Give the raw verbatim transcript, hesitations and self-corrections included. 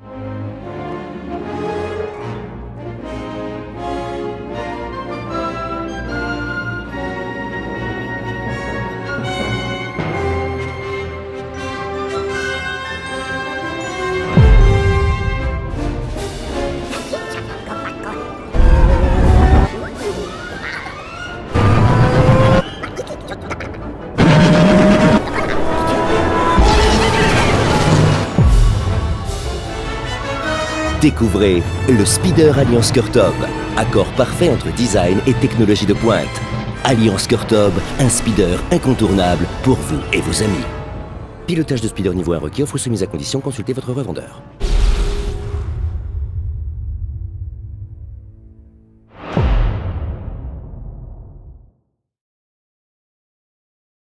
Découvrez le Speeder Alliance Curtob, accord parfait entre design et technologie de pointe. Alliance Curtob, un speeder incontournable pour vous et vos amis. Pilotage de speeder niveau un requis, offre soumise à condition, consultez votre revendeur.